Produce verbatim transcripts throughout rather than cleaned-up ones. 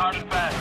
charge back.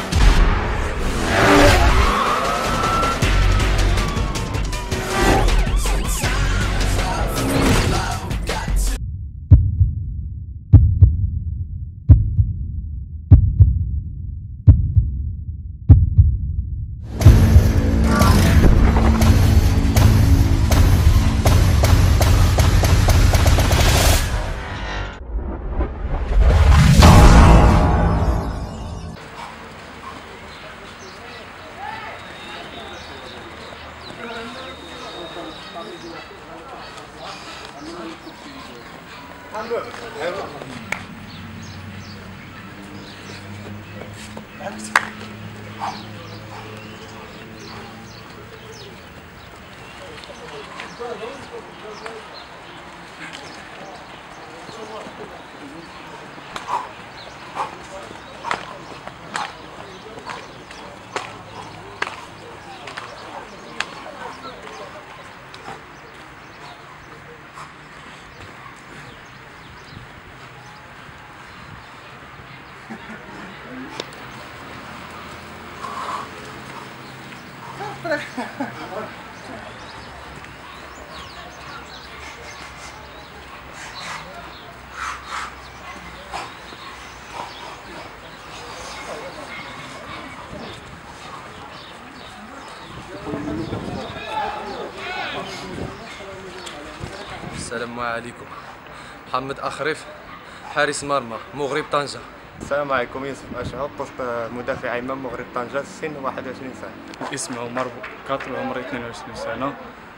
السلام عليكم. محمد أخريف، حارس مرمى مغرب طنجة. السلام عليكم. يوسف أشهب، بوسط مدافع أيمن مغرب طنجة، السن واحد وعشرين سنة. اسمي عمر كاطر، عمري اثنين وعشرين سنة،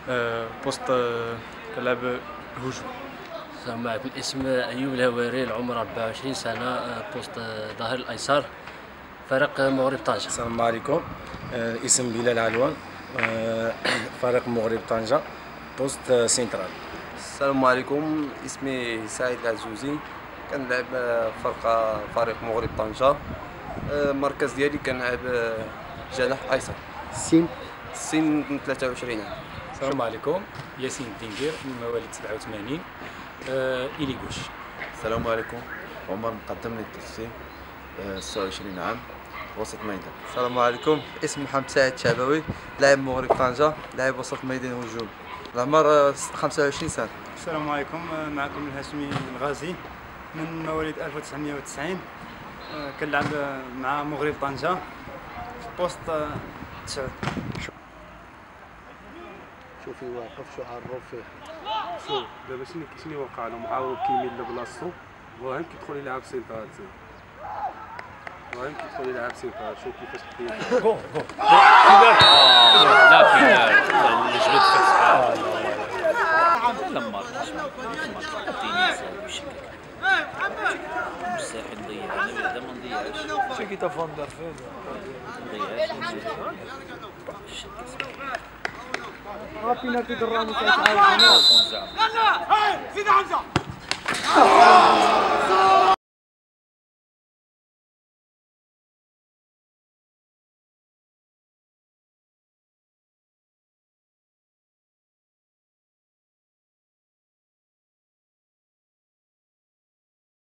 بوسط كلاعب هجوم. السلام عليكم. الاسم أيوب الهواري، العمر أربعة وعشرين سنة، بوسط ظهير الأيسر، فريق مغرب طنجة. السلام عليكم. اسم بلال علوان، فريق مغرب طنجة، بوسط سنترال. السلام عليكم. اسمي سعيد العزوزي، كنلعب فرق فريق مغرب طنجة. المركز ديالي كنلعب جناح ايسر. السن السن ثلاثة وعشرين عام. السلام عليكم. ياسين الدنقير، من مواليد سبعة وثمانين، إلي غوش. السلام عليكم. عمر مقدم للتسليم، ستة وعشرين عام، وسط ميدان. السلام عليكم. اسم محمد سعيد الشعبوي، لاعب مغرب طنجة، لاعب وسط ميدان هجوم، العمر خمسة وعشرين سنة. السلام عليكم. معكم الهاشمي الغازي، من مواليد ألف وتسعمائة وتسعين، كنلعب مع مغرب طنجة في بوسط تسعود. شوفي واقف شو عرف فيه. شوف دابا شنو شنو وقع له، معاود كيميل لبلاصتو، وهاهم كيدخل يلعب سنترال. وهاهم كيدخل يلعب سنترال. شوف كيفاش كيدير. جو جو لا في جبد فتح لما مستحيل نضيع، انا بعدا ما نضيعش. شي كي تفندر فين ها بينالتي درامي نضيعش. يلا زيد حمزة.